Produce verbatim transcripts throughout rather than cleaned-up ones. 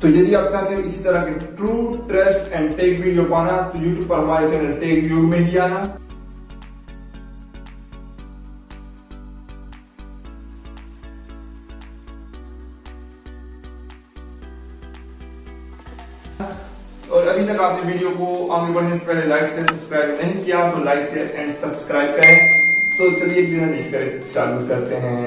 तो यदि आप चाहते हो इसी तरह के true trust and tech video पाना तो यूट्यूब पर हमारे चैनल टेक योग में ही आना। और अभी तक आपने वीडियो को आगे बढ़ने से पहले लाइक से सब्सक्राइब नहीं किया तो लाइक शेयर एंड सब्सक्राइब करें। तो चलिए बिना नहीं करे चालू करते हैं।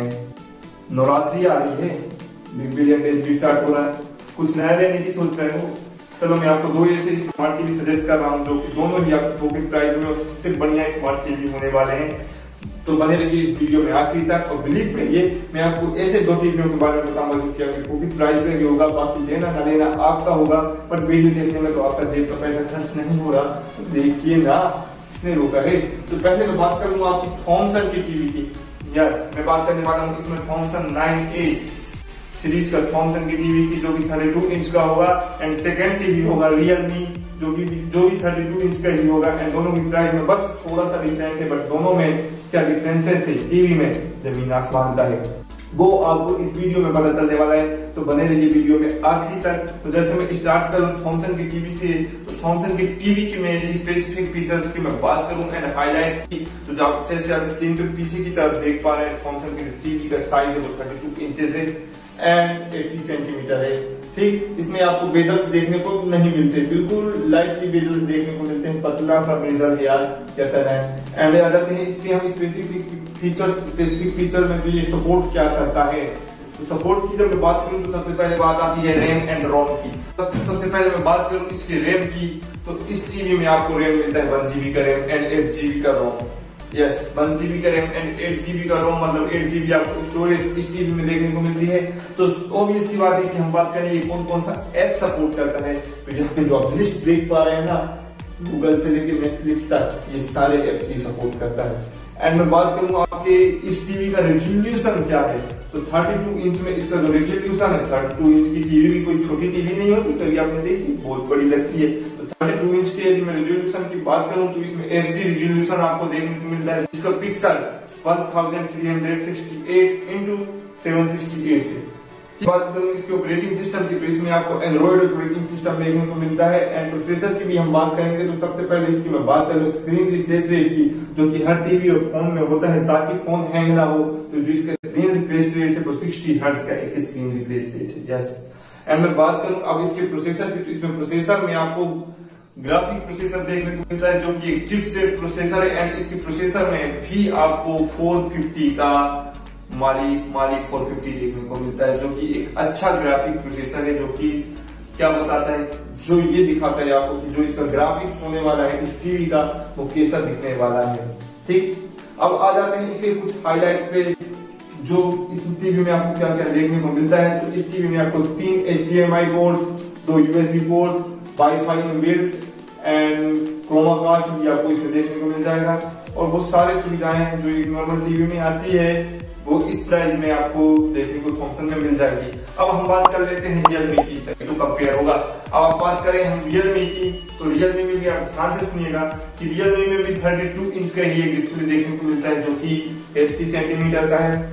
नवरात्रि आ रही है, बिग बिलियन डेज भी स्टार्ट हो रहा है, कुछ नया लेने की सोच रहे हो? चलो मैं आपको दो ऐसे स्मार्ट टीवी सजेस्ट कर रहा हूँ जो कि दोनों ही आपको पॉकेट प्राइस में और सबसे बढ़िया स्मार्ट टीवी होने वाले हैं। तो बने रहिए इस वीडियो में आखिरी तक और बिलीव करिए मैं आपको ऐसे दो टीवियों के बारे में बताऊंगा जो कि आपकी पॉकेट प्राइस में भी होगा, बाकी लेना ना लेना आपका होगा, पर वीडियो देखने में तो आपका जेब का पैसा खर्च नहीं हो रहा। तो देखिए ना, इसने रोका है। तो पहले मैं बात करूंगा आपकी थॉमसन की टीवी की। यस, मैं बात करने वाला हूँ इसमें थॉमसन नाइन ए सीरीज का थॉमसन की टीवी की, जो कि थर्टी टू इंच का होगा। एंड सेकंड टीवी होगा रियलमी जो कि जो भी थर्टी टू इंच का ही होगा। एंड दोनों की प्राइस में बस थोड़ा सा डिफरेंट है, बट दोनों में क्या डिफरेंस है टीवी में जमीन आसमान का है, वो आपको इस वीडियो में पता चलने वाला है। तो बने रहिए वीडियो में आखिरी तक। तो जैसे मैं स्टार्ट करूं थॉमसन की टीवी से, तो थॉमसन की टीवी की मैं स्पेसिफिक फीचर्स की मैं बात करूं एंड हाइलाइट्स की, तो जब जैसे आप स्क्रीन पे पीछे की तरफ देख पा रहे हैं थॉमसन की टीवी का साइज है वो थर्टी टू इंचेस है एंड एटी सेंटीमीटर है। ठीक, इसमें आपको बेजल्स देखने को नहीं मिलते, बिल्कुल लाइटली बेजल्स देखने को मिलते हैं, पतला सा बेजल यार क्या कर रहे हैं। एंड अगर इसके हम स्पेसिफिक फीचर स्पेसिफिक फीचर में जो ये सपोर्ट क्या करता है, तो सपोर्ट की जब मैं बात करूं तो सबसे पहले बात आती है रैम एंड रोम की। सबसे पहले मैं बात करूं इसकी रैम की, तो इस टीवी में आपको रैम मिलता है वन जीबी का रैम एंड एट जीबी का रोम। यस, वन जीबी का रैम एंड एट जीबी का रोम, मतलब एट जीबी आपको स्टोरेज इस टीवी में देखने को मिलती है। तो ऑब्वियस सी बात है कि हम बात करें ये कौन कौन सा ऐप सपोर्ट करता है, तो यहाँ पे जो आप लिस्ट देख पा रहे हैं ना, गूगल से लेके नेटफ्लिक्स तक ये सारे एप्स ही सपोर्ट करता है। एंड मैं बात करूंगा आपके इस टीवी का रेजोल्यूशन क्या है, तो थर्टी टू इंच में इसका जो रेजोल्यूशन है, थर्टी टू इंच की टीवी भी कोई छोटी टीवी नहीं होती, कभी आपने देखी बहुत बड़ी लगती है। तो थर्टी टू इंच के यदि मैं रेजोल्यूशन की बात करूं तो इसमें एच डी रेजोल्यूशन आपको देखने को मिलता है, जिसका pixel one thousand three hundred sixty eight into seven sixty eight है। बात करूं इसके ऑपरेटिंग सिस्टम की, तो इसमें आपको एंड्रॉइड ऑपरेटिंग सिस्टम देखने को मिलता है। एंड प्रोसेसर की भी हम बात करेंगे, तो सबसे पहले इसकी मैं बात करूं स्क्रीन रिफ्रेश रेट की, जो कि हर टीवी और फोन में होता है ताकि फोन हैंग ना हो। तो जो इसका स्क्रीन रिफ्रेश रेट है वो सिक्सटी हर्ट्ज का एक स्क्रीन रिफ्रेश रेट है। यस, एंड मैं बात करूं अब इसके प्रोसेसर की, तो इसमें प्रोसेसर में आपको ग्राफिक प्रोसेसर देखने को मिलता है जो कि एक चिपसेट प्रोसेसर है। एंड इसके प्रोसेसर में भी आपको फोर फिफ्टी का माली माली फोर फिफ्टी देखने को मिलता है, जो कि एक अच्छा ग्राफिक प्रोसेसर है, जो कि क्या बताता है, जो ये दिखाता है आपको कि जो इसका ग्राफिक्स होने वाला है इस टीवी का वो कैसा दिखने वाला है। ठीक, अब आ जाते हैं इसके कुछ हाइलाइट्स पे, जो इस टीवी में आपको क्या क्या देखने को मिलता है। तो इस टीवी में आपको तीन H D M I ports, दो USB ports, wifi inbuilt and chroma card भी आपको इसमें देखने को मिल जाएगा। और वो सारी सुविधाएं जो एक नॉर्मल टीवी में आती है वो इस प्राइस में आपको देखने को थॉमसन में मिल जाएगी। अब हम बात कर लेते हैं रियलमी की, तो कंपेयर होगा। अब आप बात करें हम रियलमी की, तो रियलमी में भी आप ध्यान से सुनिएगा कि रियलमी में भी थर्टी टू इंच का ही एक डिस्प्ले देखने को मिलता है, जो कि एट्टी सेंटीमीटर का है।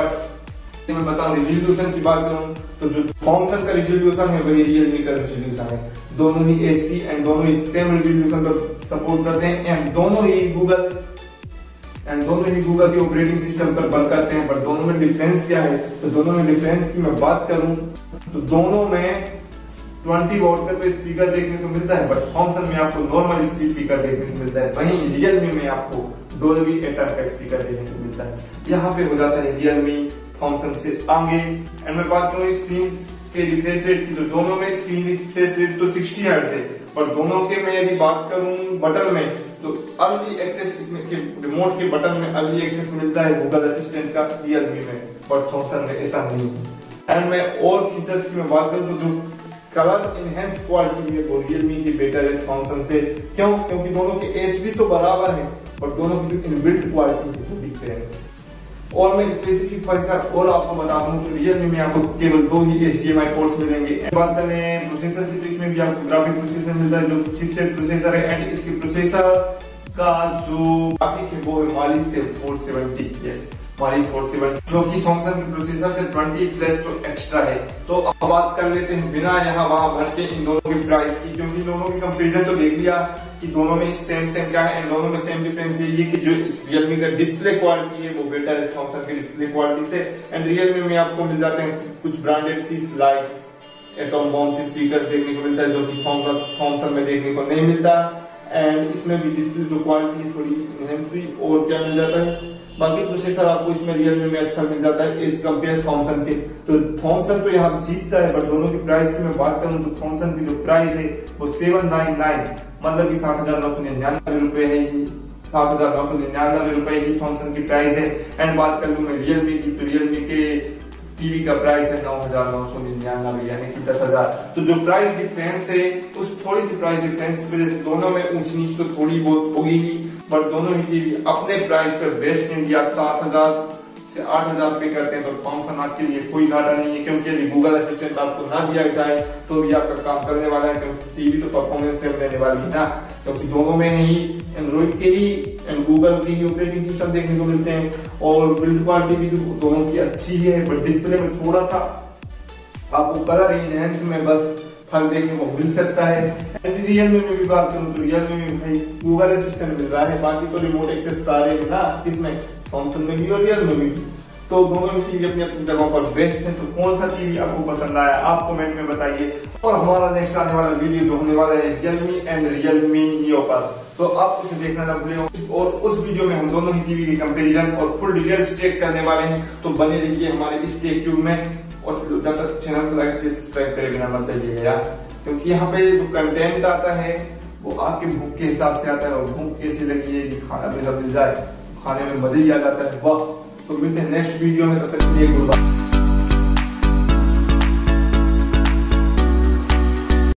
बट मैं बताऊं रेजोल्यूशन की बात करूं तो जो थॉमसन का रेजोल्यूशन है वही रियलमी का रेजोल्यूशन है। दोनों ही एच डी एंड दोनों ही सेम रेजोल्यूशन पर सपोर्ट करते हैं एंड दोनों ही गूगल एंड दोनों ही गूगल के ऑपरेटिंग सिस्टम पर वर्क करते हैं। पर दोनों में डिफरेंस क्या है, तो दोनों में डिफरेंस की मैं बात करूं तो दोनों में ट्वेंटी वॉट का तो स्पीकर देखने को मिलता है, बट थॉमसन में आपको नॉर्मल स्पीकर देखने को मिलता है, वहीं रियलमी में आपको डोल्बी एटम का स्पीकर देखने को मिलता है। यहाँ पे हो जाता है रियलमी थॉमसन से आगे। एंड मैं बात करूँ स्क्रीन के रिफ्रेश रेट की, तो दोनों में स्क्रीन रिफ्रेश रेट तो सिक्सटी हर्ट्ज है, पर दोनों के मैं यदि बात करूं बटन में, तो अर्ली एक्सेस इसमें के रिमोट के बटन में अर्ली एक्सेस मिलता है गूगल असिस्टेंट का रियलमी में, पर थॉमसन में ऐसा नहीं है। एंड मैं और फीचर्स की मैं बात करूं तो जो कलर इनहेंस क्वालिटी है वो रियलमी की बेटर है थॉमसन से। क्यों? क्योंकि दोनों के एचडी तो बराबर है, पर दोनों की जो इनबिल्ट क्वालिटी है वो डिफरेंट है। और मैं स्पेसिफिक फीचर और आपको बता दूं तो रियलमी में आपको केवल दो ही H D M I ports मिलेंगे। बात करें प्रोसेसर की, तो इसमें भी आपको ग्राफिक प्रोसेसर मिलता है जो चिपसेट प्रोसेसर है। एंड इसके प्रोसेसर का जो ग्राफिक है वो है माली से फोर सेवेंटी। यस, हमारी फोर सेवन जो कि थॉमसन के प्रोसेसर से ट्वेंटी प्लस तो एक्स्ट्रा है। तो अब बात कर लेते हैं बिना यहाँ वहां भटके इन दोनों की प्राइस की, क्योंकि दोनों की कंपेरिजन तो देख लिया कि दोनों में सेम सेम क्या है, एंड दोनों में सेम डिफरेंस ये कि जो रियलमी का डिस्प्ले क्वालिटी है वो बेटर है थॉमसन के डिस्प्ले क्वालिटी से। एंड रियलमी में आपको मिल जाते हैं कुछ ब्रांडेड चीज लाइक एटॉम बॉम्ब स्पीकर देखने को मिलता है, जो कि थॉमसन में देखने को नहीं मिलता। एंड इसमें भी डिस्प्ले जो क्वालिटी है थोड़ी इनहेंस हुई, और क्या मिल जाता है, बाकी प्रोसेसर आपको इसमें रियलमी में अच्छा मिल जाता है एज कम्पेयर थॉमसन के। तो थॉमसन तो यहाँ जीतता है, बट दोनों की प्राइस की मैं बात करूं तो थॉमसन की जो प्राइस है वो सेवन नाइन नाइन मतलब की सात हजार नौ सौ निन्यानवे रुपए है, सात हजार नौ सौ निन्यानवे रुपए ही थॉमसन की प्राइस है। एंड बात कर लूं मैं रियलमी की, तो रियलमी के टीवी का प्राइस है नौ हजार नौ सौ निन्यानवे यानी कि दस हजार। तो जो प्राइस डिफरेंस है उस थोड़ी सी प्राइस डिफरेंस की वजह से दोनों में ऊंच नीच तो थोड़ी बहुत होगी ही, बट दोनों ही टीवी अपने प्राइस पर बेस्ट हैं। यदि आप सात हजार से आठ हजार पे करते हैं तो थॉमसन आपके लिए कोई घाटा नहीं है, क्योंकि यदि गूगल असिस्टेंट आपको ना दिया जाए तो भी आपका काम करने वाला है, क्योंकि टीवी तो परफॉर्मेंस सेम देने वाली है ना, क्योंकि दोनों में ही एंड्रॉइड के ही एंड गूगल के ही ऑपरेटिंग सिस्टम देखने को मिलते हैं, और बिल्ड क्वालिटी भी दोनों की अच्छी है, बट डिस्प्ले में थोड़ा सा आपको कलर इनहेंस में बस फर्क देखने को मिल सकता है। एंड रियलमी में भी बात करूं तो रियलमी में भाई गूगल असिस्टेंट मिल रहा है, बाकी तो रिमोट एक्सेस सारे है ना इसमें थॉमसन में भी और रियलमी में भी। तो दोनों ही टीवी अपनी अपनी जगह पर बेस्ट है। तो कौन सा टीवी आपको पसंद आया आप कमेंट में बताइए, और हमारा नेक्स्ट आने वाला वीडियो जो होने वाला है रियलमी एंड रियलमी नियो पर, तो आप उसे देखना ना भूलें। और उस वीडियो में हम दोनों ही टीवी की कंपैरिजन और फुल डिटेल्स चेक करने वाले हैं, तो बने रहिए हमारे इस टेक ट्यूब में। और जब तक चैनल को लाइक से सब्सक्राइब करे बिना मत जाइएगा, क्योंकि यहाँ पे जो कंटेंट आता है वो आपके भूख के हिसाब से आता है, और भूख कैसी लगी है कि खाना पीना मिल जाए, खाने में मजा ही आ जाता है। वाह, तो मिलते हैं नेक्स्ट वीडियो में, तब तक के लिए गुड बाय।